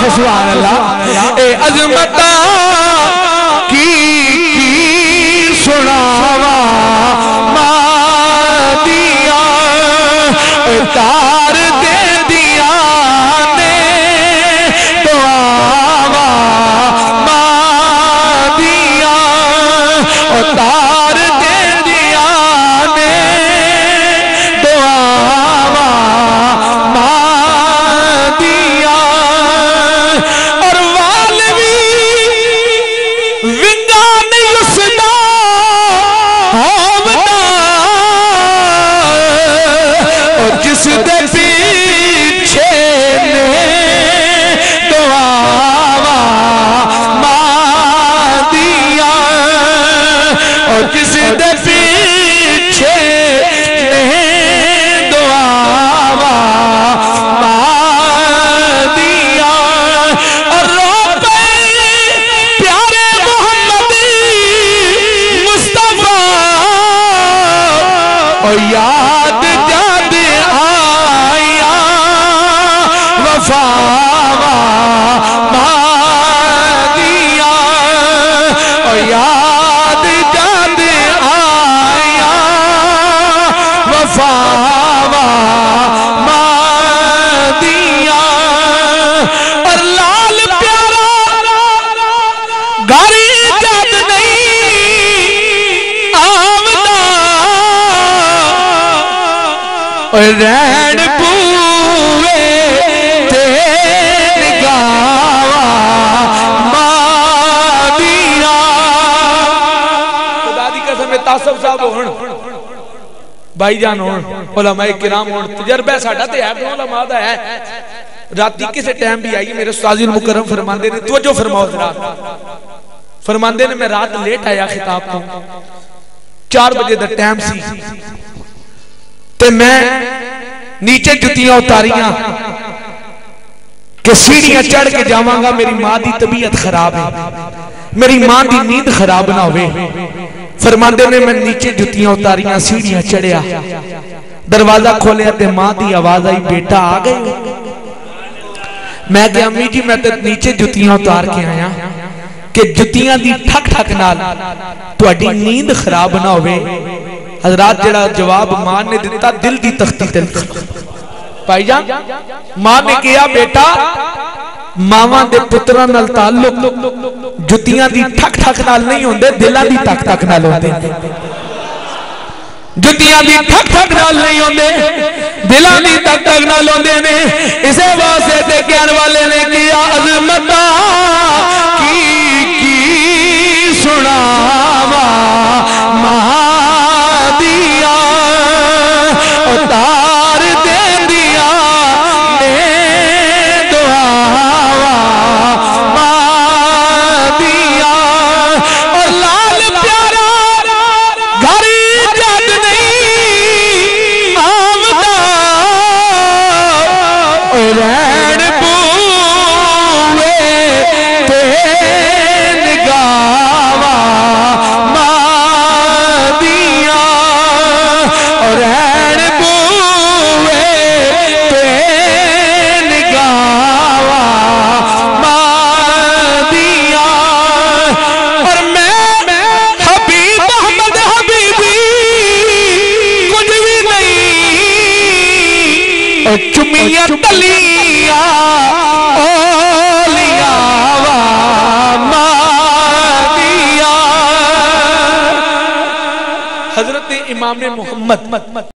سبحان اللہ اے عظمتہ کی سناوا مادیاں تار دے دیا نے دعاوا مادیاں تار دے دیا نے دعاوا مادیاں اور والوی ونگان یسدا ہوتا اور جس دے پیچھے نے دعاوا مادیاں اور جس دے پیچھے نے دعاوا مادیاں اور رو پہ پیارے محمد مصطفیٰ اور یاد جاد آیا وفاوا مادیاں اور یاد جاد آیا وفاوا مادیاں اور لال پیارا گھر جد نہیں آمدا اور رین پوے تے نگاوا مادیاں خدا دی قسم تاسف صاحب ہون بھائی جان ہون علماء کرام ہون تجربہ ساڈا تے ہے علماء دا ہے راتی کسے ٹائم بھی آئی میرے استاذ المکرم فرماندے نے توجہ فرماؤ ذرا فرماندے نے میں رات لیٹ آیا خطاب کو 4 بجے دا ٹائم سی تے میں نیچے جتیاں اتاریاں کہ سیڑھیاں چڑھ کے جاواں گا میری ماں دی طبیعت خراب ہے میری ماں دی نیند خراب نہ ہوئے فرماندے نے میں نیچے جتیاں اتاریاں سیڑھیاں چڑھیا دروازہ کھولیا تے ماں دی آواز آئی بیٹا آ گئے میں کہ امی جی میں تے نیچے جتیاں اتار کے آیا کہ جتیاں دی ٹھک ٹھک نال تو اڈی نیند خراب نہ ہوئے حضرات جڑا جواب ماں نے دیتا دل دی تختی دل پائی جان ماں نے کیا بیٹا ماں دے پتران نال تعلق جتیاں دی ٹھک ٹھک نال نہیں ہوندے دلہ دی ٹھک ٹھک نال ہوندے جتیاں دی ٹھک ٹھک نال نہیں ہوندے دلہ دی ٹھک ٹھک نال ہوندے نے اسے واسطے تے کہن والے نے کیا عظمتہ کی سناوا مادیاں اتار دے دیا نے دعاوا مادیاں اور لال پیارا گھر جد نہیں آمدا رین پوے تے نگاوا مادیاں اور رین پوے تے نگاوا مادیاں اور میں حبیب احمد حبیبی کچھ بھی نہیں اور چمیاں تلیاں اولیاء مادیاں حضرت امام محمد